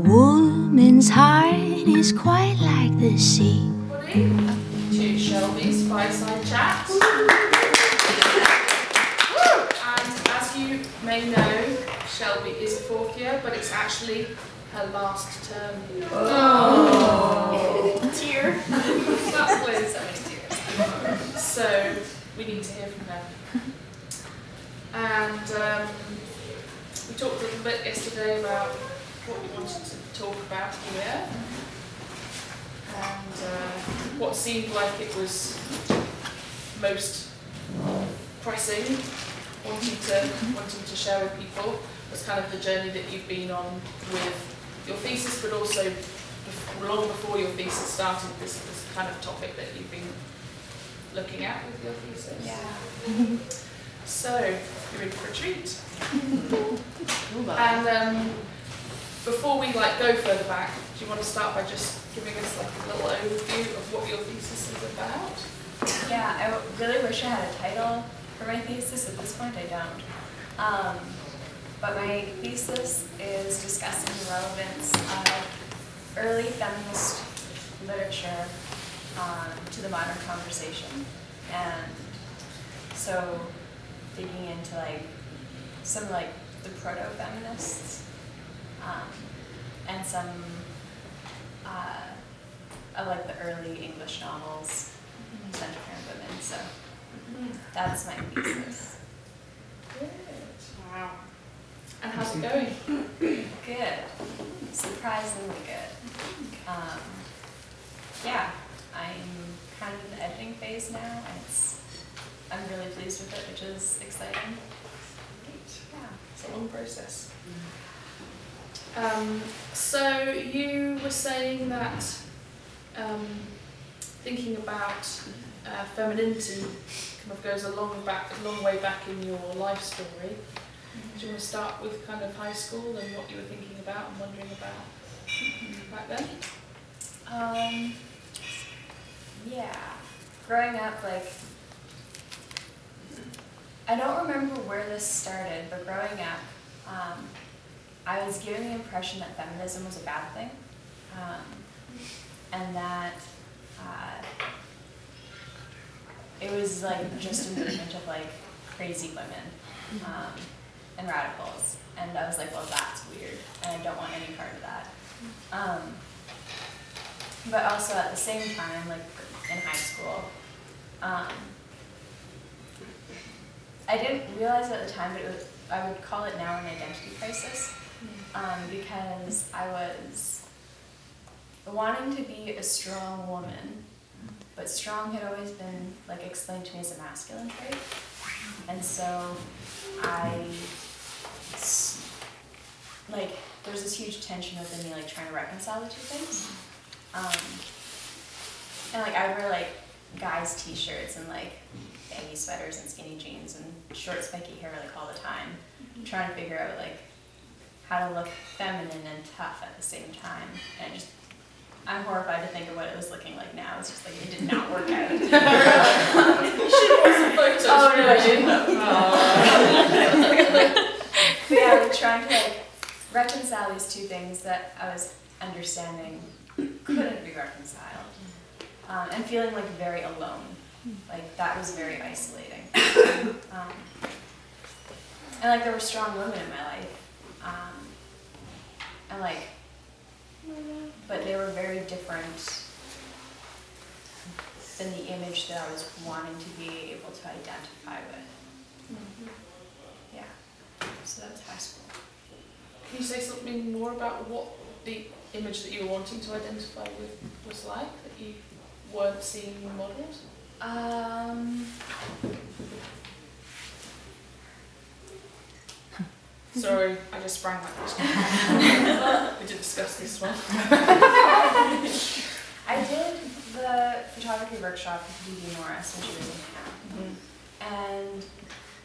woman's heart is quite like the sea. To Shelby's Fireside Chat. And as you may know, Shelby is a fourth year, but it's actually her last term here. Oh, tear. That's with so many tears. So we need to hear from her. And we talked a little bit yesterday about what we wanted to talk about here. And what seemed like it was most pressing, wanting to share with people, was kind of the journey that you've been on with your thesis, but also long before your thesis started, this kind of topic that you've been looking at with your thesis. Yeah. So, you're in for a treat. And before we go further back, do you want to start by just giving us a little overview of what your thesis is about? Yeah, I really wish I had a title for my thesis. At this point, I don't. But my thesis is discussing the relevance of early feminist literature to the modern conversation, and so digging into some the proto-feminists and some of the early English novels centered around women. So that's my thesis. Good. Wow. And how's it going? Good. Surprisingly good. Yeah, I'm kind of in the editing phase now, and I'm really pleased with it, which is exciting. Great. Yeah. It's a long process. So you were saying that thinking about femininity kind of goes a long way back in your life story. Do you want to start with kind of high school and what you were thinking about and wondering about back then? Yeah. Growing up, I don't remember where this started, but growing up, I was given the impression that feminism was a bad thing, and that it was just a movement of crazy women and radicals, and I was like, well, that's weird, and I don't want any part of that. But also at the same time, in high school, I didn't realize at the time, but I would call it now an identity crisis, because I was wanting to be a strong woman, but strong had always been explained to me as a masculine trait, and so there's this huge tension within me, trying to reconcile the two things, and I would wear guys' t-shirts and baggy sweaters and skinny jeans and short spiky hair all the time, trying to figure out how to look feminine and tough at the same time. And I'm horrified to think of what it was looking like now. It's just it did not work out. You should want some photos. Oh no, I didn't. But yeah, trying to reconcile these two things that I was understanding couldn't be reconciled, and feeling very alone. That was very isolating. And there were strong women in my life, and but they were very different than the image that I was wanting to be able to identify with. Yeah, so that was high school. Can you say something more about what the image that you were wanting to identify with was like, that you weren't seeing modelled? Sorry, I just sprang that question. We did discuss this one. I did the photography workshop with Dee Morris when she was in town.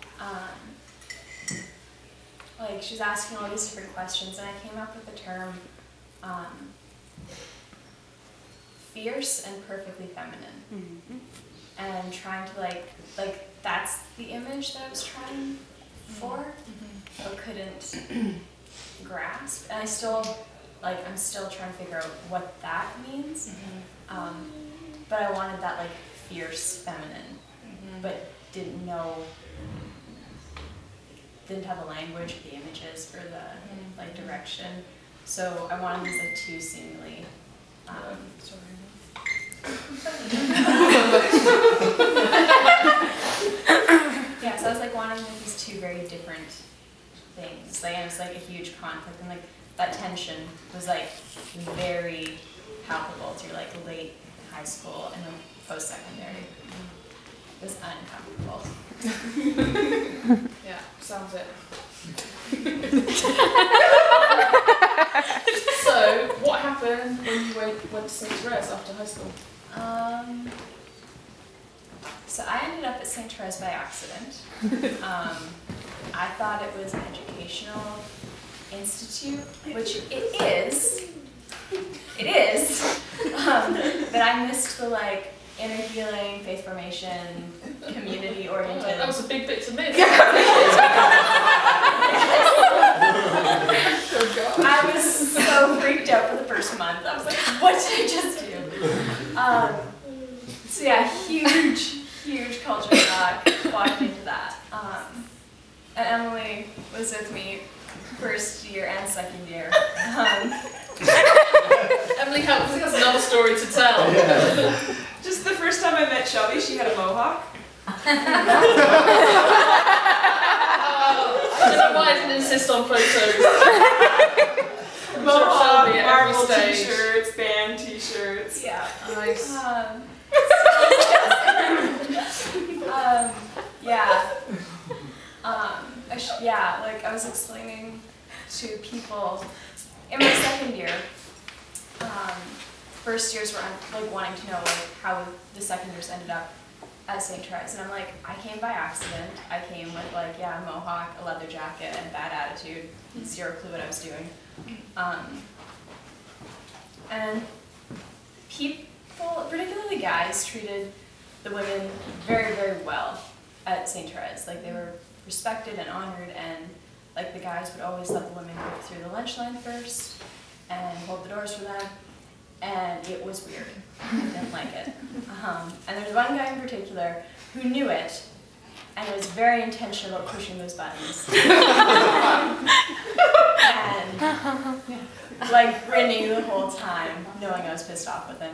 And she was asking all these different questions, and I came up with the term fierce and perfectly feminine. And trying to that's the image that I was trying for, but couldn't grasp. And I still like I'm still trying to figure out what that means. But I wanted that like fierce feminine, but didn't have the language, the images, or the like direction. So I wanted these like two seemingly. Yeah, so I was like wanting like these two very different things. Like, and it was like a huge conflict, and like that tension was like very palpable through like late high school and then post-secondary. It was uncomfortable. Yeah, sounds it. So, what happened when you went to St. Therese after high school? So I ended up at St. Therese by accident. I thought it was an educational institute, which it is. It is. But I missed the like inner healing, faith formation, community oriented. That was a big bit to miss. I was so freaked out for the first month. I was like, what did I just do? So yeah, huge culture shock walking into that. And Emily was with me first year and second year. Emily has another story to tell. Just the first time I met Shelby, she had a mohawk. I don't know why I didn't insist on photos. Mohawk, Shelby at every Marvel stage. t-shirts, band t-shirts. Yeah. Nice. Yeah, like I was explaining to people in my second year, first years were like wanting to know like how the second years ended up at St. Therese, and I'm like, I came by accident. I came with like, yeah, a mohawk, a leather jacket, and a bad attitude, zero clue what I was doing. And people, particularly guys, treated the women very, very well at St. Therese. Like they were respected and honored, and like the guys would always let the women go through the lunch line first and hold the doors for them, and it was weird. I didn't like it. And there's one guy in particular who knew it and was very intentional about pushing those buttons. And like grinning the whole time, knowing I was pissed off with him.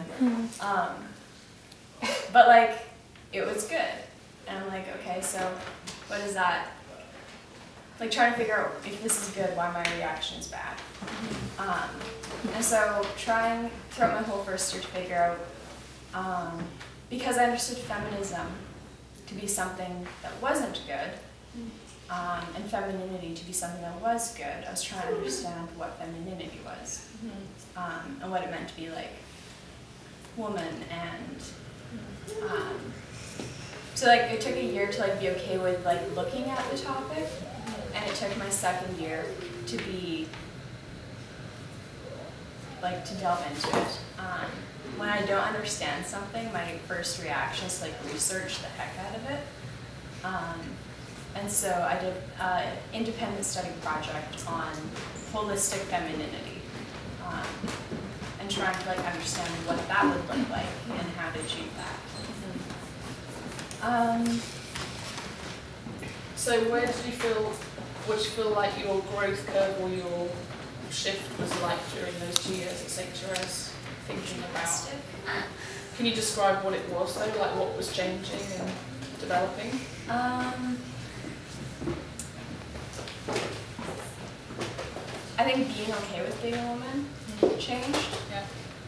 But like, it was good. And I'm like, okay, so what is that? Like trying to figure out if this is good, why my reaction is bad. And so trying throughout my whole first year to figure out, because I understood feminism to be something that wasn't good, and femininity to be something that was good, I was trying to understand what femininity was, and what it meant to be like woman, and so like it took a year to like be okay with like looking at the topic, and it took my second year to be like to delve into it. When I don't understand something, my first reaction is to like research the heck out of it. And so I did an independent study project on holistic femininity, and trying to like understand what that would look like and how to achieve that. So what did you feel like your growth curve or your shift was like during those 2 years at St. Therese, thinking about? Can you describe what it was though, like what was changing and developing? I think being okay with being a woman changed. Yeah.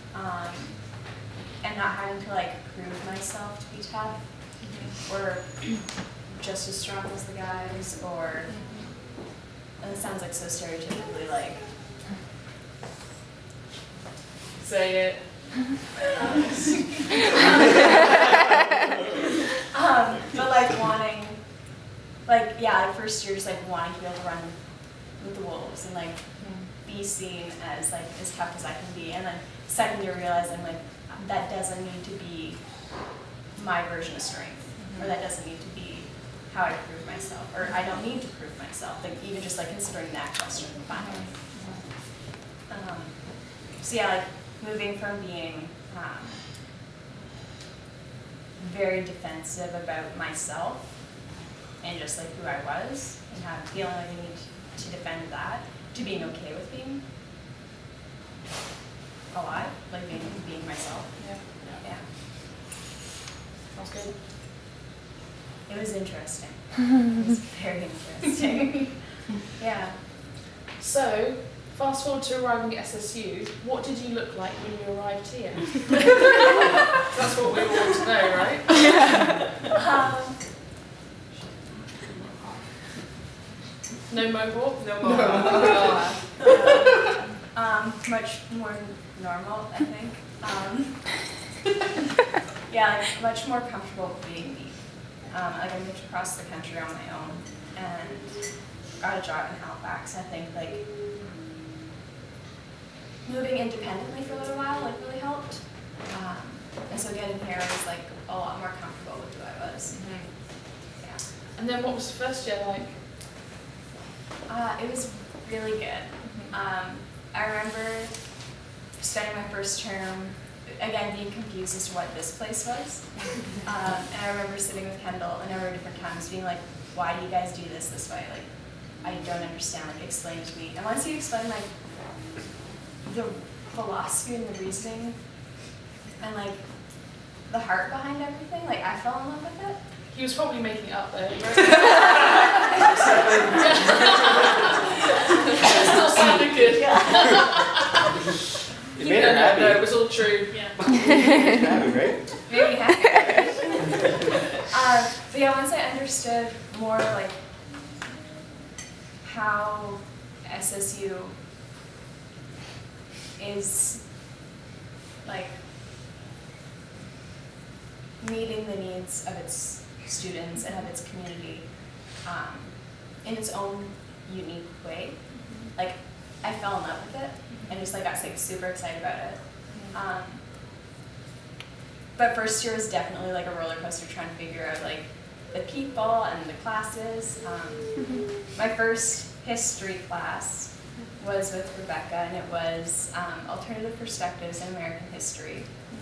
And not having to like prove myself to be tough, or just as strong as the guys, or, and it sounds like so stereotypically like, Say it. but like wanting, like yeah, like first year just like wanting to be able to run with the wolves and like be seen as like as tough as I can be, and then second year realizing like that doesn't need to be my version of strength, or that doesn't need to be how I prove myself, or I don't need to prove myself. Like even just like considering that question finally. So yeah, like moving from being very defensive about myself and just like who I was and feeling like I need to defend that, to being okay with being alive, like being myself. Yeah. Yeah. Sounds good. It was interesting. It was very interesting. Yeah. So, fast forward to arriving at SSU, what did you look like when you arrived here? That's what we all want to know, right? No mohawk? No more. Much more normal, I think. Yeah, like, much more comfortable being me. Like I moved across the country on my own and got a job in Halifax. I think like moving independently for a little while like really helped. And so getting here I was like a lot more comfortable with who I was. Yeah. And then what was the first year like? It was really good. I remember spending my first term, again, being confused as to what this place was. And I remember sitting with Kendall a number of different times being like, why do you guys do this way? Like, I don't understand, like, explain it to me. And once he explained, like, the philosophy and the reasoning and, like, the heart behind everything, like, I fell in love with it. He was probably making it up though, right? It still sounded good. You made her happy. No, it was all true. Yeah. Happy, right? Made me happy, right? But yeah, once I understood more, like, how SSU is, like, meeting the needs of its students and of its community in its own unique way. Like, I fell in love with it and just like got like super excited about it. But first year was definitely like a roller coaster trying to figure out like the people and the classes. My first history class was with Rebecca, and it was Alternative Perspectives in American History.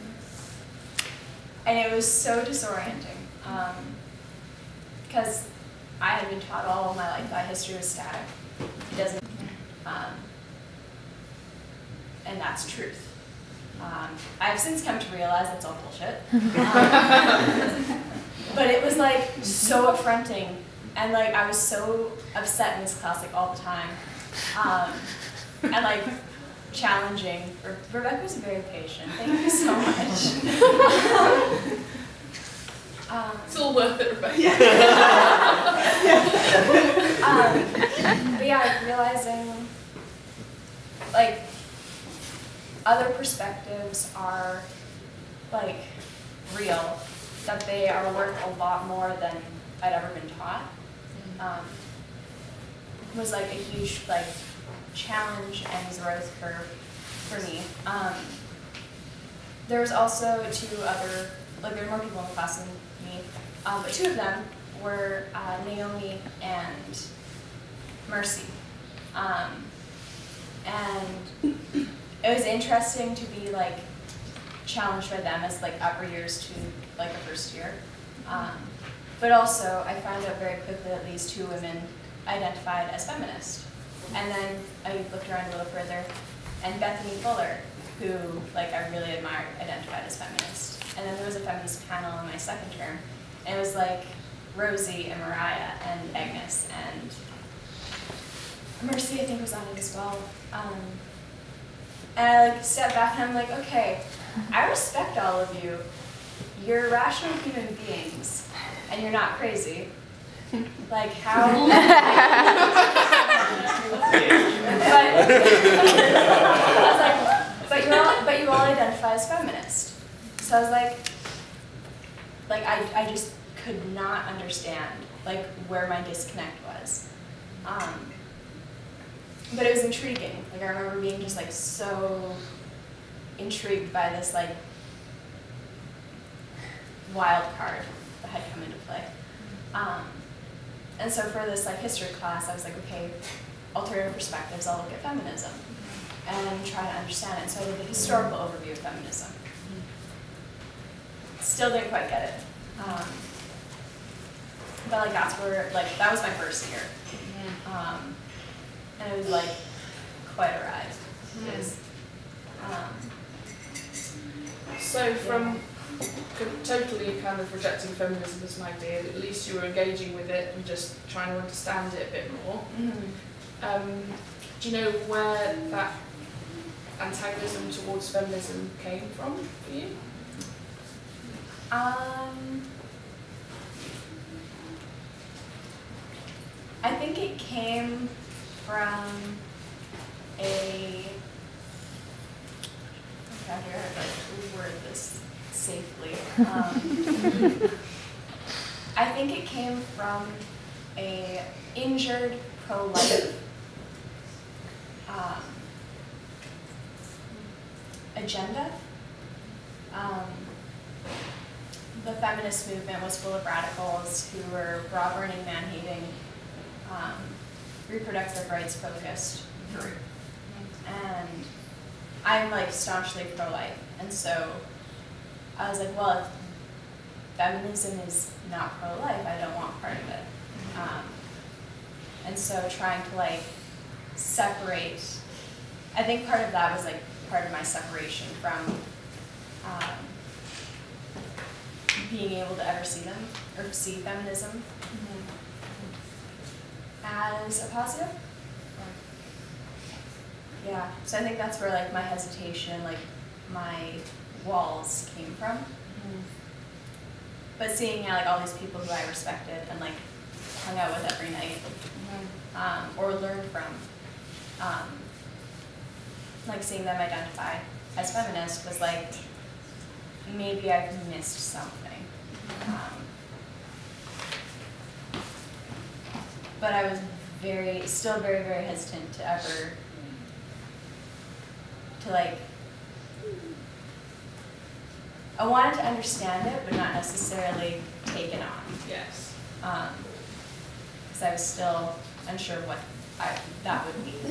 And it was so disorienting because I had been taught all of my life that history was static. It doesn't, and that's truth. I've since come to realize that's all bullshit. But it was like so affronting, and like I was so upset in this class like all the time, and like challenging. Rebecca was very patient. Thank you so much. It's all worth it, Rebecca. But yeah, like realizing like other perspectives are like real, that they are worth a lot more than I'd ever been taught, was like a huge like challenge and growth curve for me. There was also two other, like there were more people in the class than me, but two of them were Naomi and Mercy. And it was interesting to be like challenged by them as like upper years to like a first year. But also I found out very quickly that these two women identified as feminist. And then I looked around a little further, and Bethany Fuller, who like I really admired, identified as feminist. And then there was a feminist panel in my second term, and it was like Rosie and Mariah and Agnes and Mercy, I think, was on it as well. And I like stepped back and I'm like, okay, I respect all of you. You're rational human beings, and you're not crazy. Like how? but you all identify as feminist. So I was like I just could not understand like where my disconnect was. But it was intriguing. Like I remember being just like so intrigued by this like wild card that had come into play. And so for this like history class, I was like, okay, alternative perspectives, I'll look at feminism. And and try to understand it. And so I did the historical overview of feminism. Still didn't quite get it. But like that's where, like, that was my first year. And it was like quite a ride. It was, So from totally kind of rejecting feminism as an idea, at least you were engaging with it and just trying to understand it a bit more. Do you know where that antagonism towards feminism came from for you? I think it came from how do I word this safely? I think it came from a injured pro-life agenda. The feminist movement was full of radicals who were bra-burning, man-hating, reproductive rights focused group. And I'm like staunchly pro-life, and so I was like, well, if feminism is not pro-life, I don't want part of it. And so trying to like separate, I think part of that was like part of my separation from being able to ever see them, or see feminism as a positive. Yeah, so I think that's where like my hesitation, like my walls came from. But seeing like all these people who I respected and like hung out with every night, or learned from, like seeing them identify as feminist was like, maybe I've missed something. But I was still very, very hesitant to ever, to like, I wanted to understand it, but not necessarily take it on. Yes. Because I was still unsure what that would be.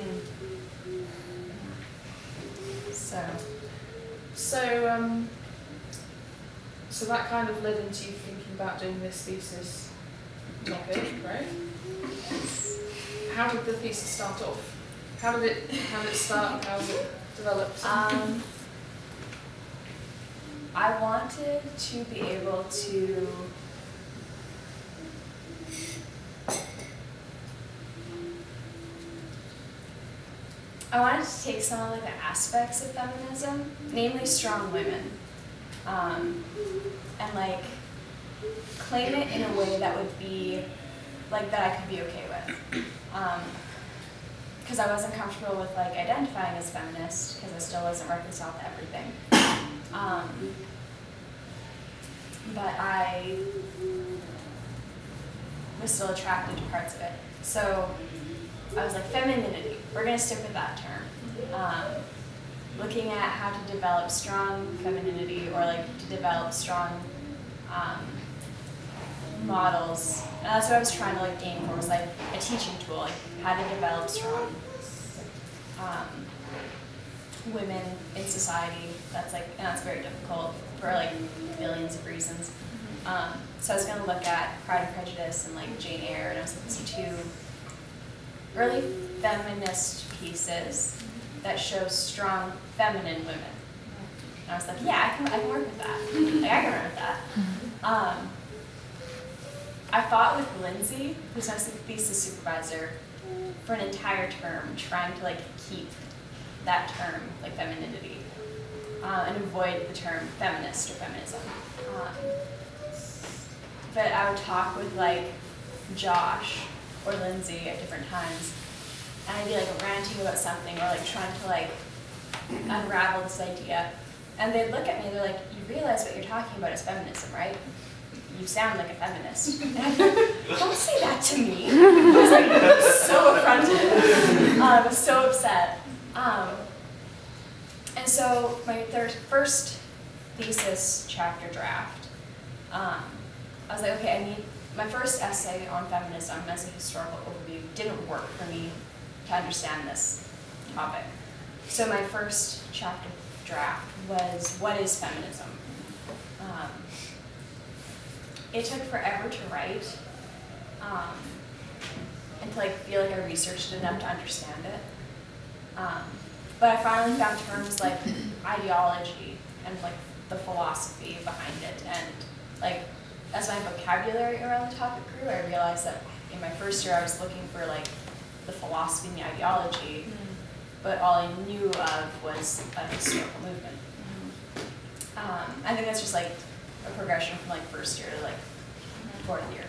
So that kind of led into you thinking about doing this thesis topic, right? Yes. How did the thesis start off? How did it start? How did it develop? I wanted to be able to take some of like the aspects of feminism, namely strong women, and like claim it in a way that would be like that I could be okay with. Because I wasn't comfortable with like identifying as feminist because I still wasn't reconciled to everything. But I was still attracted to parts of it. So I was like, femininity, we're gonna stick with that term. Looking at how to develop strong femininity or like to develop strong models. And that's what I was trying to like aim for, was like a teaching tool, like how to develop strong women in society. That's like, and that's very difficult for like billions of reasons. So I was going to look at Pride and Prejudice and like Jane Eyre, and I was like, these are two early feminist pieces that show strong feminine women. And I was like, yeah, I can work with that. Like I can run with that. I fought with Lindsay, who's my thesis supervisor, for an entire term, trying to like keep that term, like femininity, and avoid the term feminist or feminism. But I would talk with like Josh or Lindsay at different times, and I'd be like ranting about something or like trying to like unravel this idea. And they'd look at me and they're like, you realize what you're talking about is feminism, right? You sound like a feminist. And I'm like, don't say that to me. I was like so affronted. I was so upset. And so my first thesis chapter draft, I was like, okay, my first essay on feminism as a historical overview didn't work for me to understand this topic. So my first chapter draft was, what is feminism? It took forever to write, and to like feel like I researched enough to understand it. But I finally found terms like ideology and like the philosophy behind it, and like as my vocabulary around the topic grew, I realized that in my first year I was looking for like the philosophy and the ideology, but all I knew of was a historical movement. I think that's just like a progression from like first year to like fourth year.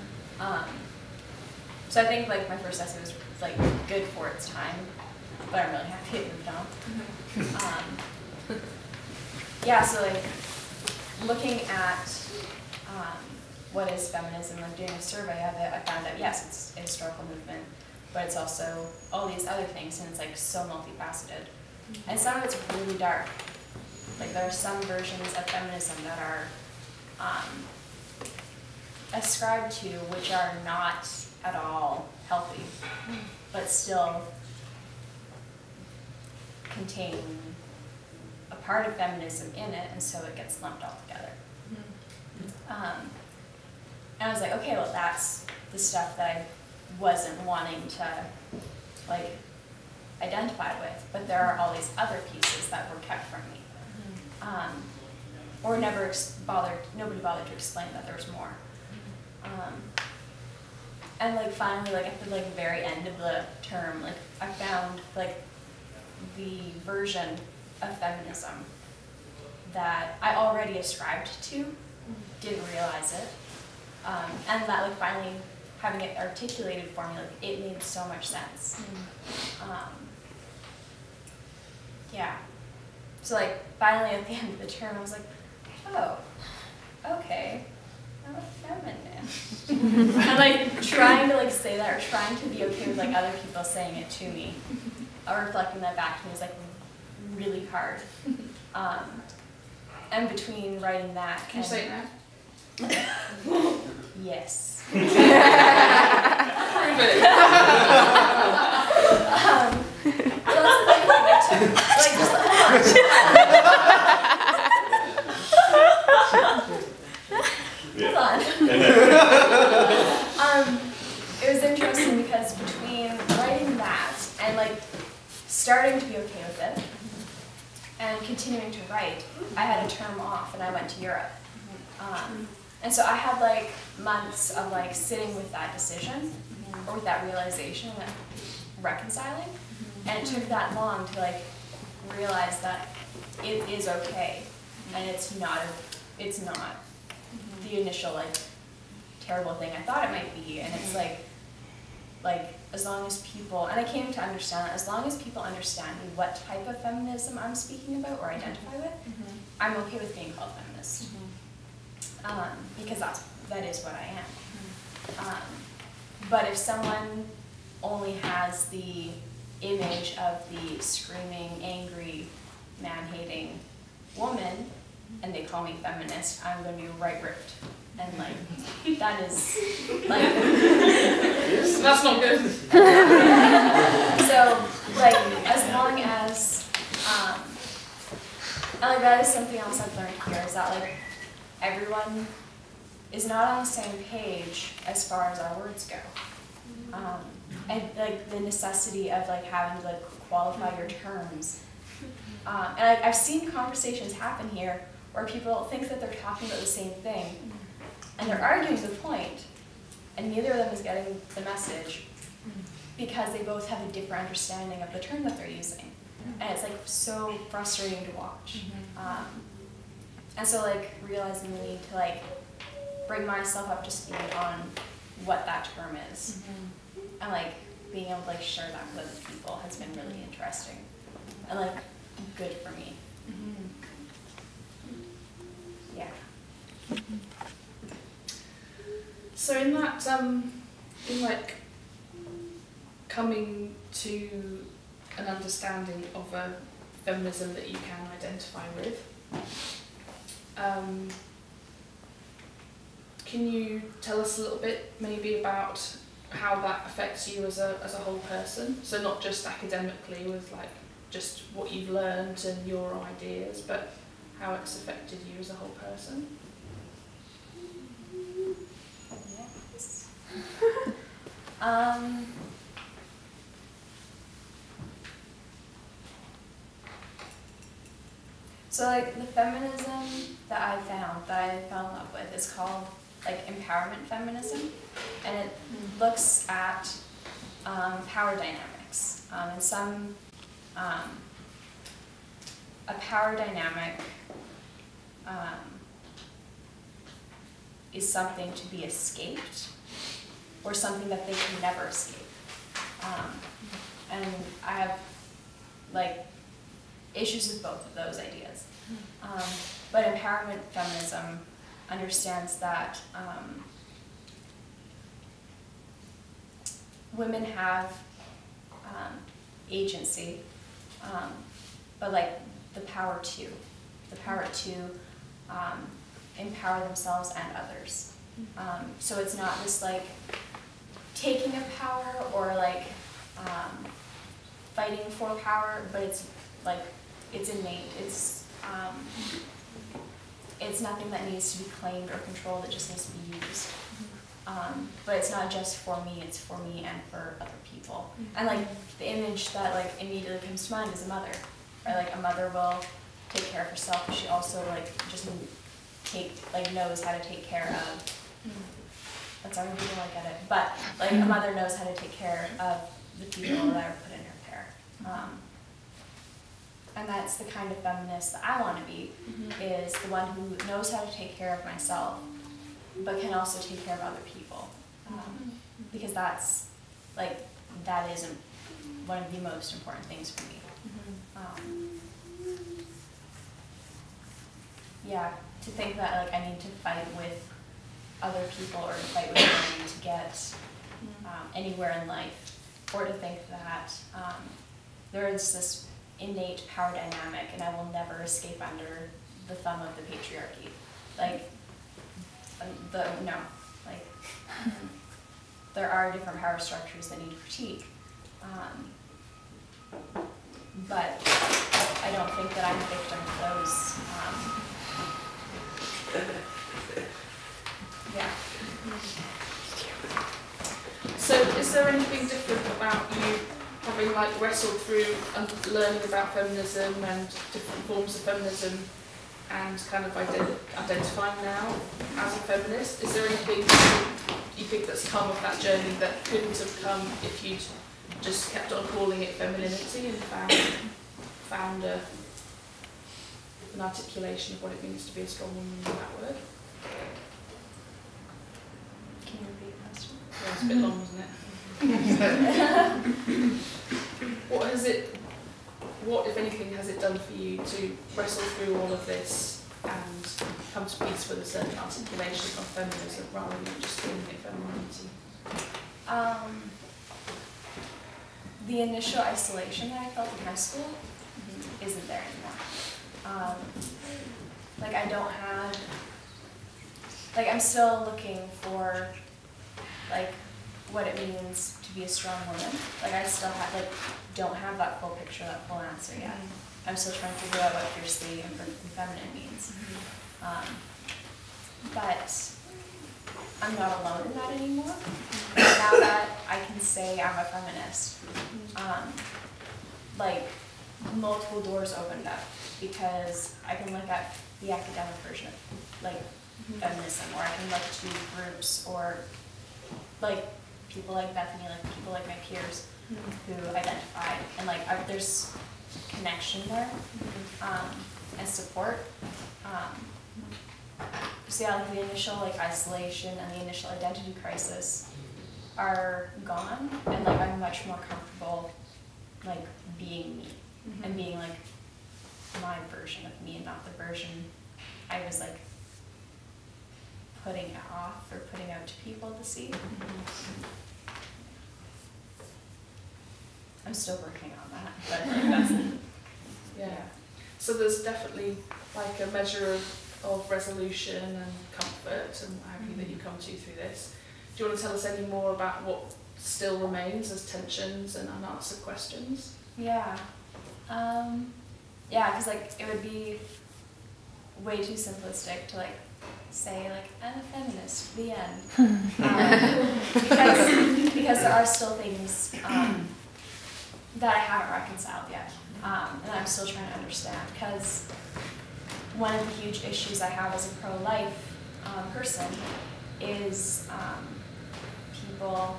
So I think like my first essay was like good for its time, but I'm really happy it moved on. Yeah, so like looking at what is feminism, like doing a survey of it, I found that yes, it's a historical movement, but it's also all these other things, and it's like so multifaceted. And some of it's really dark. Like there are some versions of feminism that are ascribed to which are not at all healthy, but still contain a part of feminism in it, and so it gets lumped all together. And I was like, okay, well that's the stuff that I wasn't wanting to like identify with, but there are all these other pieces that were kept from me. Or nobody bothered to explain that there was more. And like finally, like at the like very end of the term, like I found like the version of feminism that I already ascribed to, didn't realize it, and that like finally having it articulated for me, like it made so much sense. Yeah. So like finally at the end of the term, I was like, oh, okay, I'm a feminist. I'm like trying to like say that, or trying to be okay with like other people saying it to me, or reflecting that back to me was like really hard. And between writing that, Can you say it now? Yes. Prove it. So that's the thing, like, just hold on. It was interesting because between writing that and like starting to be okay with it and continuing to write, I had a term off and I went to Europe. And so I had like months of like sitting with that decision or with that realization and reconciling. And it took that long to like realize that it is okay and it's not the initial like terrible thing I thought it might be. And it's like as long as people, and I came to understand that as long as people understand what type of feminism I'm speaking about or identify with, I'm okay with being called feminist. Because that is what I am. But if someone only has the image of the screaming, angry, man-hating woman, and they call me feminist, I'm going to be right ripped. And like, that is, like... That's not good. So, like, as long as, and like that is something else I've learned here, is that like, everyone is not on the same page as far as our words go. And like the necessity of like having to like qualify your terms. And I've seen conversations happen here where people think that they're talking about the same thing, and they're arguing the point, and neither of them is getting the message because they both have a different understanding of the term that they're using. And it's like so frustrating to watch. And so like realizing the need to like bring myself up to speed on what that term is. And like being able to like share that with other people has been really interesting and like good for me. Yeah. So in that, in like coming to an understanding of a feminism that you can identify with, can you tell us a little bit maybe about how that affects you as a whole person? So not just academically with like just what you've learned and your ideas, but how it's affected you as a whole person. Yes. So like the feminism that I fell in love with is called like empowerment feminism, and it looks at power dynamics. And some a power dynamic is something to be escaped, or something that they can never escape. And I have like issues with both of those ideas. But empowerment feminism understands that women have agency, but like the power to empower themselves and others. So it's not just like taking of power or like fighting for power, but it's like it's innate. It's nothing that needs to be claimed or controlled. It just needs to be used. But it's not just for me. It's for me and for other people. And like the image that like immediately comes to mind is a mother. Right? Like a mother will take care of herself, but she also like just knows how to take care of. That's how people look at it. But like a mother knows how to take care of the people that are put in her care. And that's the kind of feminist that I want to be, is the one who knows how to take care of myself, but can also take care of other people. Because that is one of the most important things for me. Yeah, to think that like I need to fight with other people or to fight with them to get anywhere in life, or to think that there is this innate power dynamic and I will never escape under the thumb of the patriarchy. There are different power structures that need critique, but I don't think that I'm a victim of those. Yeah. So is there anything different about you having like wrestled through and learning about feminism and different forms of feminism and kind of identifying now as a feminist? Is there anything you think that's come of that journey that couldn't have come if you'd just kept on calling it femininity and found an articulation of what it means to be a strong woman in that word? Can you repeat the question? Yeah, it's a bit long, wasn't it? What, if anything, has it done for you to wrestle through all of this and come to peace with a certain articulation of feminism rather than just calling it femininity? The initial isolation that I felt in high school isn't there anymore. I'm still looking for what it means to be a strong woman. I still don't have that full picture, that full answer yet. I'm still trying to figure out what fiercely and feminine means. But I'm not alone in that anymore. Now that I can say I'm a feminist, multiple doors opened up because I can look at the academic version of feminism, or I can look to groups or people like Bethany, people like my peers who identify, and there's connection there and support. So yeah, the initial isolation and the initial identity crisis are gone, and I'm much more comfortable being me and being my version of me and not the version I was putting it off or putting out to people to see. I'm still working on that, but that's yeah. So there's definitely a measure of resolution and comfort and what have you that you come to through this. Do you want to tell us any more about what still remains as tensions and unanswered questions? Yeah. Yeah, because like it would be way too simplistic to like say like I'm a feminist, the end. Because there are still things that I haven't reconciled yet, and I'm still trying to understand. Because one of the huge issues I have as a pro-life person is people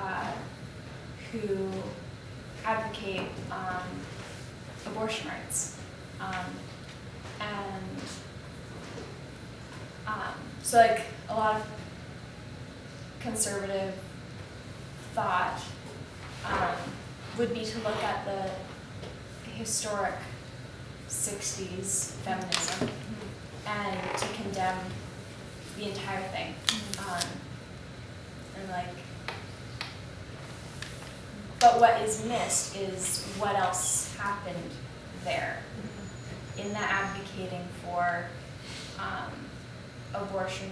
who advocate abortion rights. So like a lot of conservative thought would be to look at the historic 60s feminism and to condemn the entire thing. And like, but what is missed is what else happened there in that advocating for abortion.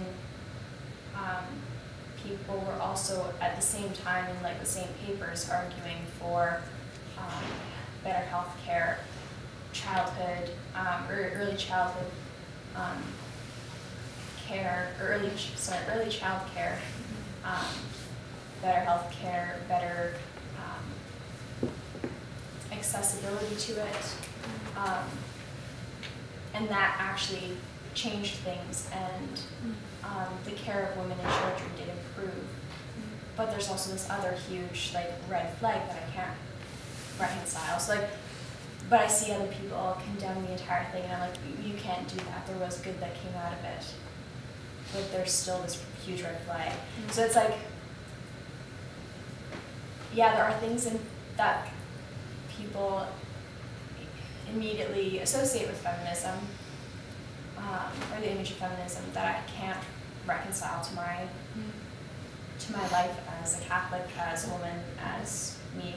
People were also at the same time in like the same papers arguing for better health care, childhood, or early childhood care, or early child care, better health care, better accessibility to it, and that actually changed things, and the care of women and children did improve. But there's also this other huge like red flag that I can't reconcile. So like, but I see other people condemn the entire thing, and I'm like, you can't do that. There was good that came out of it, but there's still this huge red flag. So it's like, yeah, there are things that people immediately associate with feminism, or the image of feminism, that I can't reconcile to my life as a Catholic, as a woman, as me.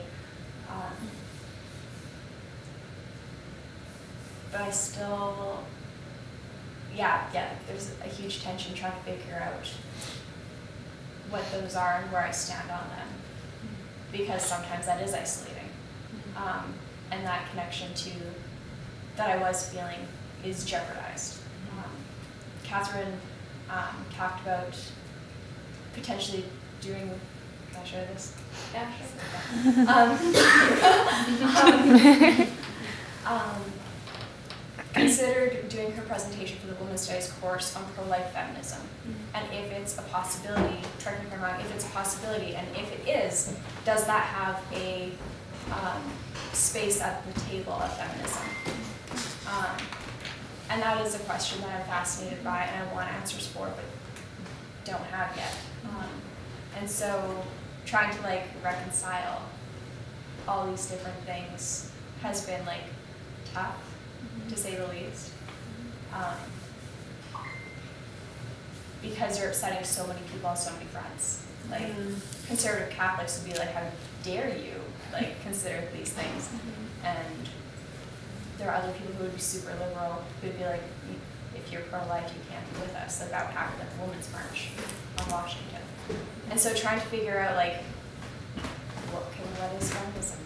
But I still, yeah, there's a huge tension trying to figure out what those are and where I stand on them, because sometimes that is isolating, and that connection that I was feeling is jeopardized. Catherine talked about potentially doing, can I show this? Yeah, sure. Considered doing her presentation for the Women's Studies course on pro-life feminism, and if it's a possibility, correct me if I'm wrong, if it's a possibility, and if it is, does that have a space at the table of feminism? And that is a question that I'm fascinated by and I want answers for, but don't have yet. And so trying to like reconcile all these different things has been like tough, to say the least. Because you're upsetting so many people and so many friends. Like conservative Catholics would be like, how dare you like consider these things? And there are other people who would be super liberal, who would be like, if you're pro-life, you can't be with us. Like that would happen at the Women's March on Washington. And so trying to figure out like, what is feminism?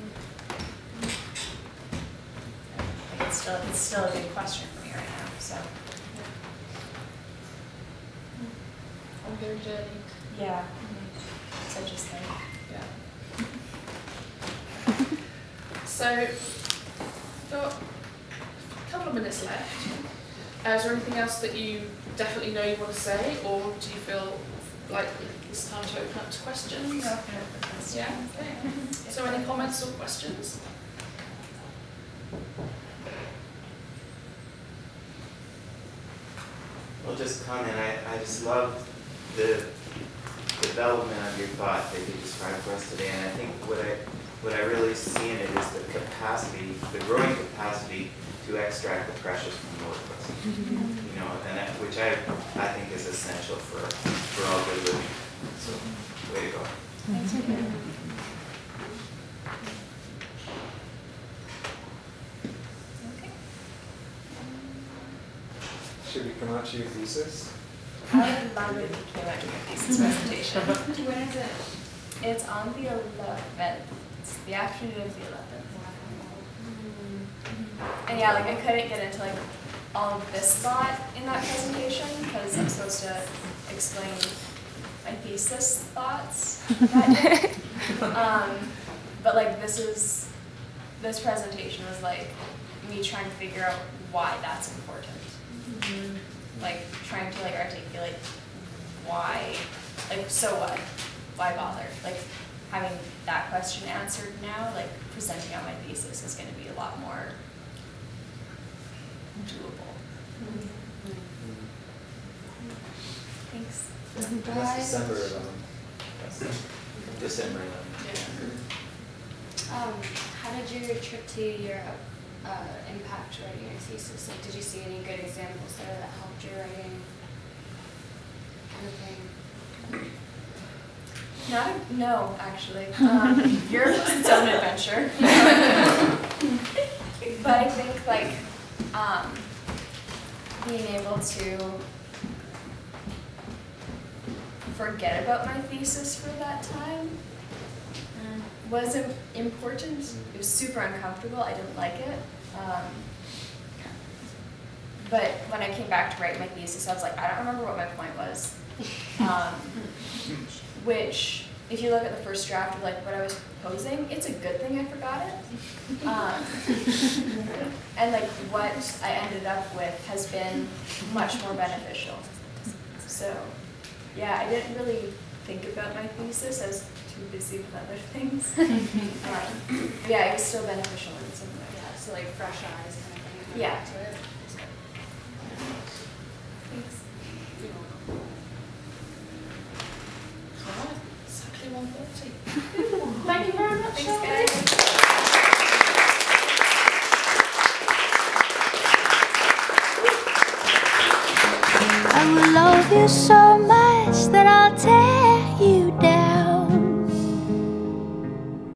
Like it's still a big question for me right now. So On their journey. yeah, so just think. Yeah. So, got a couple of minutes left. Is there anything else that you definitely know you want to say, or do you feel like it's time to open up to questions? Yeah. Okay. So, any comments or questions? Well, just comment. I just love the development of your thought that you described for us today, and I think what I really see in it is the capacity, the growing capacity to extract the precious from the worthless. You know, and which I think is essential for all good living. So, way to go. Thanks for doing Okay. Should we come out to your thesis? I would love it if you came out to your thesis presentation. When is it? It's on the 11th. It's the afternoon of the 11th. And yeah, like I couldn't get into like all of this thought in that presentation because I'm supposed to explain my thesis thoughts that day. But like this presentation was like me trying to figure out why that's important. Like trying to like articulate why, like so what? Why bother? Like having that question answered now, like presenting out my thesis is going to be a lot more doable. Thanks. That's December 11th. December 11th. How did your trip to Europe impact writing your thesis? Like, did you see any good examples there that helped your writing kind of thing? No, actually. Europe was its own adventure. But I think like being able to forget about my thesis for that time was important. It was super uncomfortable. I didn't like it. But when I came back to write my thesis, I was like, I don't remember what my point was. Which, if you look at the first draft of like what I was proposing, it's a good thing I forgot it. And like what I ended up with has been much more beneficial. So, yeah, I didn't really think about my thesis. I was too busy with other things. Yeah, it was still beneficial in some way. Yeah, so like fresh eyes kind of thing. Yeah. To it. Thanks. Alright, exactly 1:30. Thank you very much. Thanks, guys. I will love you so much that I'll take